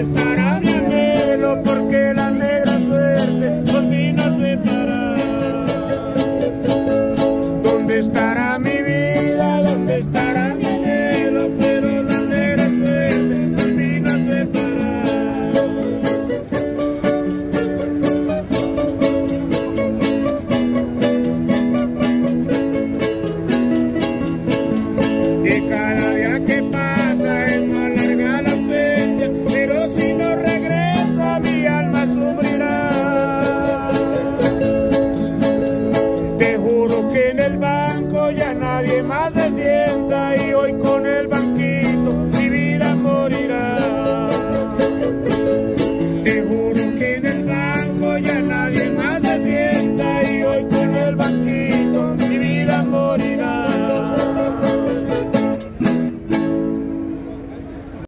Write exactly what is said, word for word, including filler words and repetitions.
estará mi anhelo? Porque la negra suerte nos vino a separar. ¿Dónde estará mi vida? ¿Dónde estará mi anhelo? Pero la negra suerte nos vino a separar. Que cada